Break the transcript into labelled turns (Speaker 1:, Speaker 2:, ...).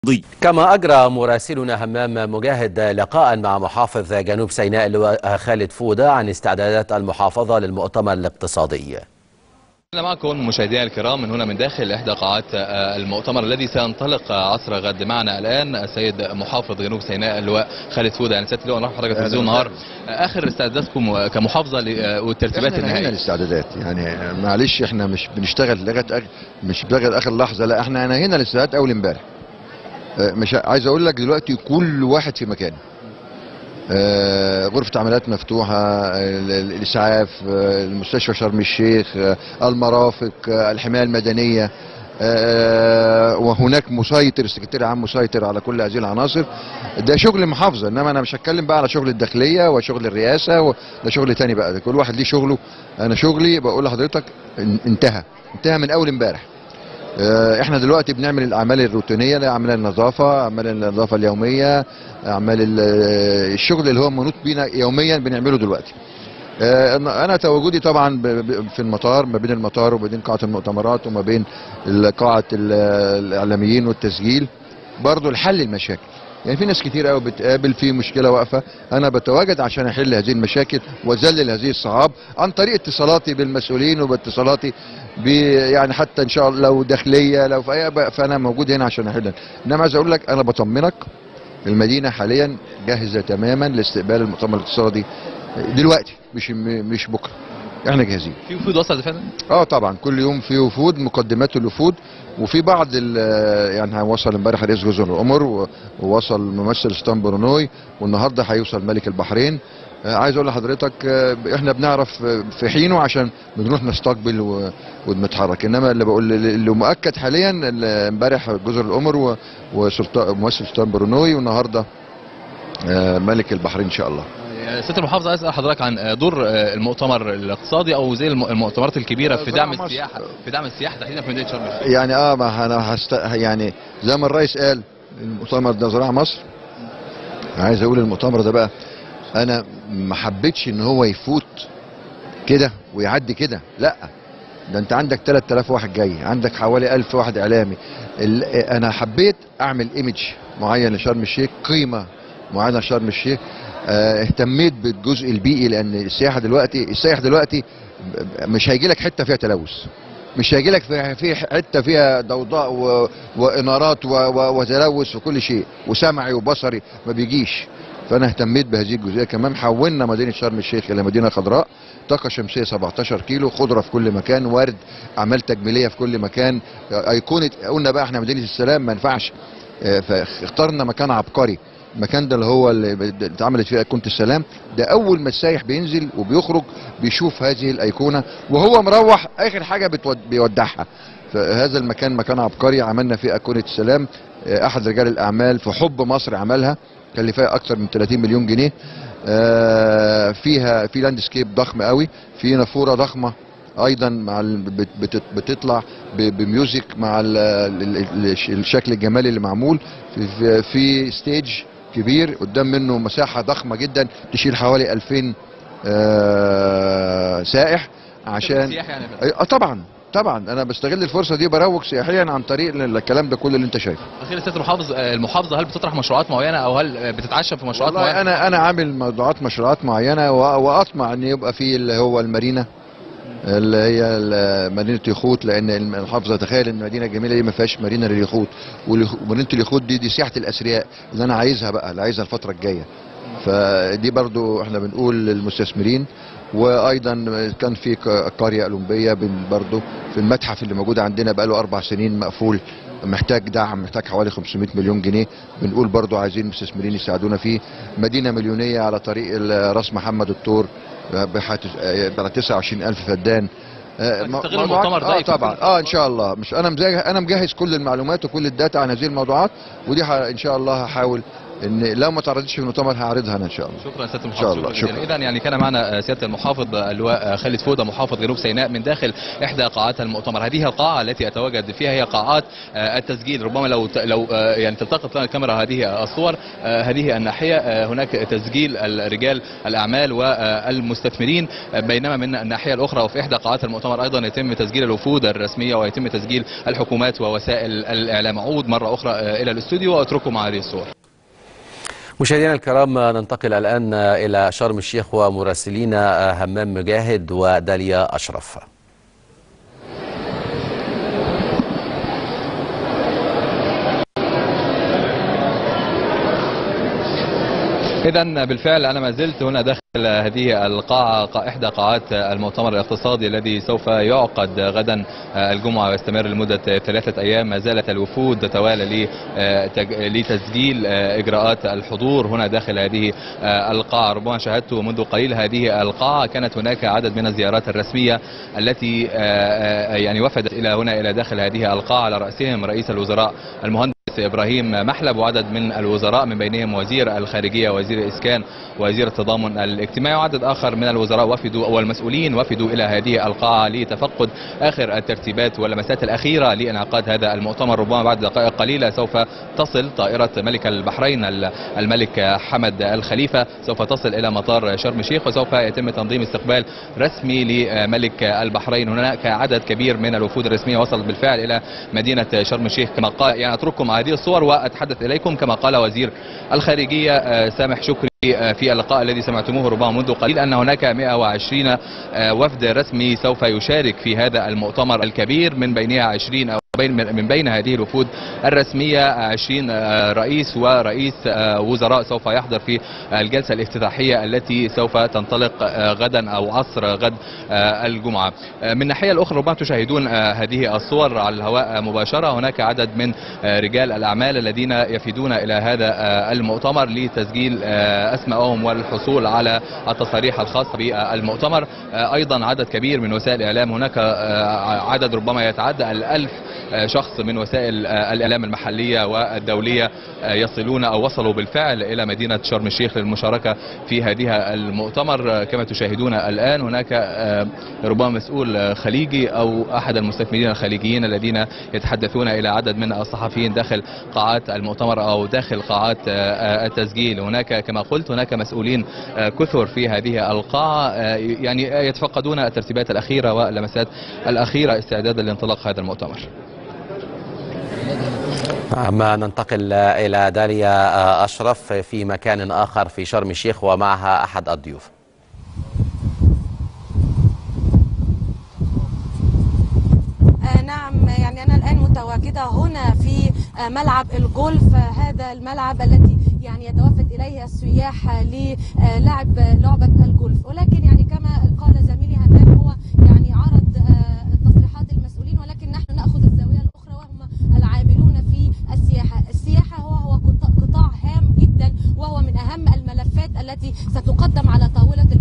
Speaker 1: كما أجرى مراسلنا همام مجاهد لقاء مع محافظ جنوب سيناء اللواء خالد فودة عن استعدادات المحافظة للمؤتمر الاقتصادي.
Speaker 2: أنا معكم مشاهدينا الكرام من هنا من داخل إحدى قاعات المؤتمر الذي سينطلق عصر غد. معنا الآن السيد محافظ جنوب سيناء اللواء خالد فودة. يعني سيادة اللواء نروح حضرتك التلفزيون النهار، آخر استعداداتكم كمحافظة والترتيبات النهائية.
Speaker 3: احنا الاستعدادات، يعني معلش احنا مش بنشتغل لغايه اخر لحظه، لا احنا هنا الاستعدادات اول امبارح. مش عايز اقول لك دلوقتي كل واحد في مكانه. غرفة عمليات مفتوحة، الإسعاف، المستشفى شرم الشيخ، المرافق، الحماية المدنية، وهناك مسيطر، السكرتير عام مسيطر على كل هذه العناصر. ده شغل المحافظة، انما انا مش هتكلم بقى على شغل الداخلية وشغل الرئاسة، ده شغل تاني بقى، ده كل واحد ليه شغله. انا شغلي بقول لحضرتك انتهى من اول امبارح. احنا دلوقتي بنعمل الاعمال الروتينيه، اعمال النظافه اليوميه، اعمال الشغل اللي هو منوط بينا يوميا بنعمله دلوقتي. انا تواجدي طبعا في المطار، ما بين المطار وما بين قاعه المؤتمرات وما بين قاعه الاعلاميين والتسجيل، برضو لحل المشاكل. يعني في ناس كتير قوي بتقابل في مشكله واقفه، انا بتواجد عشان احل هذه المشاكل واذلل هذه الصعاب عن طريق اتصالاتي بالمسؤولين وباتصالاتي يعني حتى ان شاء الله لو داخليه لو في اي، فانا موجود هنا عشان احلها. انما عايز اقول لك انا بطمنك، المدينه حاليا جاهزه تماما لاستقبال المؤتمر الاقتصادي دلوقتي، مش بكره. احنا جاهزين.
Speaker 2: في وفود وصلت فعلا؟
Speaker 3: طبعا كل يوم في وفود، مقدمات الوفود، وفي بعض يعني وصل امبارح رئيس جزر القمر ووصل ممثل ستان برونوي، والنهارده هيوصل ملك البحرين. عايز اقول لحضرتك احنا بنعرف في حينه عشان بنروح نستقبل ونتحرك، انما اللي بقول اللي مؤكد حاليا امبارح جزر القمر وممثل ستان برونوي، والنهارده ملك البحرين ان شاء الله.
Speaker 2: سيادة المحافظ، عايز اسال حضرتك عن دور المؤتمر الاقتصادي او زي المؤتمرات الكبيره في دعم السياحه، تحديدا في مدينه شرم الشيخ.
Speaker 3: يعني ما انا يعني زي ما الرئيس قال المؤتمر ده زراعه مصر. عايز اقول المؤتمر ده بقى انا ما حبيتش ان هو يفوت كده ويعدي كده، لا ده انت عندك 3000 واحد جاي، عندك حوالي 1000 واحد اعلامي. انا حبيت اعمل ايمج معين لشرم الشيخ، قيمه معينه لشرم الشيخ. اهتميت بالجزء البيئي، لان السياح دلوقتي مش هيجي لك حته فيها تلوث، مش هيجي لك في حته فيها ضوضاء وانارات وتلوث وكل شيء وسمعي وبصري، ما بيجيش. فانا اهتميت بهذه الجزئيه. كمان حولنا مدينه شرم الشيخ الى مدينه خضراء، طاقه شمسيه 17 كيلو، خضره في كل مكان، ورد، اعمال تجميليه في كل مكان، ايقونه. قلنا بقى احنا مدينه السلام ما ينفعش، فاخترنا مكان عبقري. المكان ده اللي هو اللي اتعملت فيه ايقونه السلام، ده اول ما السايح بينزل وبيخرج بيشوف هذه الايقونه وهو مروح اخر حاجه بيودعها. فهذا المكان مكان عبقري، عملنا فيه ايقونه السلام. احد رجال الاعمال في حب مصر عملها، كلفها اكثر من 30 مليون جنيه. فيها في لاندسكيب ضخم قوي، في نافوره ضخمه ايضا مع بتطلع بميوزك مع الشكل الجمالي اللي معمول في ستيج كبير قدام منه، مساحه ضخمه جدا تشيل حوالي 2000 سائح. عشان
Speaker 2: يعني
Speaker 3: طبعا انا بستغل الفرصه دي بروج سياحيا عن طريق الكلام ده كله اللي انت شايفه.
Speaker 2: اخيرا سياده المحافظه هل بتطرح مشروعات معينه او هل بتتعشم في مشروعات معينه؟
Speaker 3: انا عامل مشروعات معينه، واطمع ان يبقى في اللي هو المارينا اللي هي مدينه اليخوت، لان المحافظه تخيل ان المدينه الجميله دي ما فيهاش مارينا لليخوت، ومدينه اليخوت دي سياحه الاثرياء اللي انا عايزها بقى، اللي عايزها الفتره الجايه. فدي برضو احنا بنقول للمستثمرين. وايضا كان في قريه اولمبيه برضو في المتحف اللي موجود عندنا بقى له 4 سنين مقفول، محتاج دعم، محتاج حوالي 500 مليون جنيه. بنقول برضو عايزين المستثمرين يساعدونا فيه. مدينه مليونيه على طريق راس محمد الطور على 29000 فدان.
Speaker 2: تستغل المؤتمر ده
Speaker 3: طبعا ان شاء الله. مش انا مجهز كل المعلومات وكل الداتا عن هذه الموضوعات، ودي ان شاء الله هحاول ان لو ما تعرضتش في المؤتمر هعرضها انا ان شاء الله.
Speaker 2: شكرا سياده
Speaker 3: ان شاء الله.
Speaker 2: المحافظ.
Speaker 3: شكرا.
Speaker 2: اذا يعني كان معنا سياده المحافظ اللواء خالد فوده محافظ جنوب سيناء من داخل احدى قاعات المؤتمر. هذه القاعه التي اتواجد فيها هي قاعات التسجيل. ربما لو يعني تلتقط لنا الكاميرا هذه الصور، هذه الناحيه هناك تسجيل الرجال الاعمال والمستثمرين، بينما من الناحيه الاخرى وفي احدى قاعات المؤتمر ايضا يتم تسجيل الوفود الرسميه ويتم تسجيل الحكومات ووسائل الاعلام. اعود مره اخرى الى الاستوديو واترككم مع هذه الصور.
Speaker 1: مشاهدينا الكرام، ننتقل الآن إلى شرم الشيخ ومراسلينا همام مجاهد وداليا أشرف.
Speaker 2: إذا بالفعل أنا ما زلت هنا داخل هذه القاعة، إحدى قاعات المؤتمر الاقتصادي الذي سوف يعقد غدا الجمعة ويستمر لمدة 3 أيام. ما زالت الوفود تتوالى لتسجيل إجراءات الحضور هنا داخل هذه القاعة. ربما شاهدت منذ قليل هذه القاعة كانت هناك عدد من الزيارات الرسمية التي يعني وفدت إلى هنا إلى داخل هذه القاعة، على رأسهم رئيس الوزراء المهندس إبراهيم محلب وعدد من الوزراء من بينهم وزير الخارجية وزير الإسكان وزير التضامن الاجتماعي، وعدد آخر من الوزراء وفدوا والمسؤولين وفدوا إلى هذه القاعة لتفقد آخر الترتيبات واللمسات الأخيرة لإنعقاد هذا المؤتمر. ربما بعد دقائق قليلة سوف تصل طائرة ملك البحرين الملك حمد الخليفة، سوف تصل إلى مطار شرم الشيخ وسوف يتم تنظيم استقبال رسمي لملك البحرين. هناك عدد كبير من الوفود الرسمية وصلت بالفعل إلى مدينة شرم الشيخ كما قال. يعني أترككم هذه الصور وأتحدث إليكم كما قال وزير الخارجية سامح شكري في اللقاء الذي سمعتموه ربما منذ قليل أن هناك 120 وفد رسمي سوف يشارك في هذا المؤتمر الكبير، من بينها 20 أو من بين هذه الوفود الرسمية 20 رئيس ورئيس وزراء سوف يحضر في الجلسة الافتتاحية التي سوف تنطلق غدا أو عصر غد الجمعة. من الناحية الأخرى ربما تشاهدون هذه الصور على الهواء مباشرة. هناك عدد من رجال الأعمال الذين يفدون إلى هذا المؤتمر لتسجيل أسمائهم والحصول على التصاريح الخاصة بالمؤتمر. أيضا عدد كبير من وسائل الإعلام، هناك عدد ربما يتعدى 1000 شخص من وسائل الإعلام المحلية والدولية يصلون أو وصلوا بالفعل إلى مدينة شرم الشيخ للمشاركة في هذه المؤتمر. كما تشاهدون الآن هناك ربما مسؤول خليجي أو أحد المستثمرين الخليجيين الذين يتحدثون إلى عدد من الصحفيين داخل قاعات المؤتمر أو داخل قاعات التسجيل. هناك كما قلت هناك مسؤولين كثر في هذه القاعة يعني يتفقدون الترتيبات الأخيرة واللمسات الأخيرة استعدادا لانطلاق هذا المؤتمر.
Speaker 1: ما ننتقل إلى داليا أشرف في مكان آخر في شرم الشيخ ومعها أحد الضيوف.
Speaker 4: نعم، يعني أنا الآن متواجدة هنا في ملعب الجولف، هذا الملعب الذي يعني يتوافد إليه السياح للعب لعبة الجولف، ولكن يعني كما قال زميلي همام هو يعني عرض تصريحات المسؤولين، ولكن نحن نأخذ الزاوية الأخرى وهم العاملون في السياحة. السياحة هو قطاع هام جدا وهو من أهم الملفات التي ستقدم على طاولة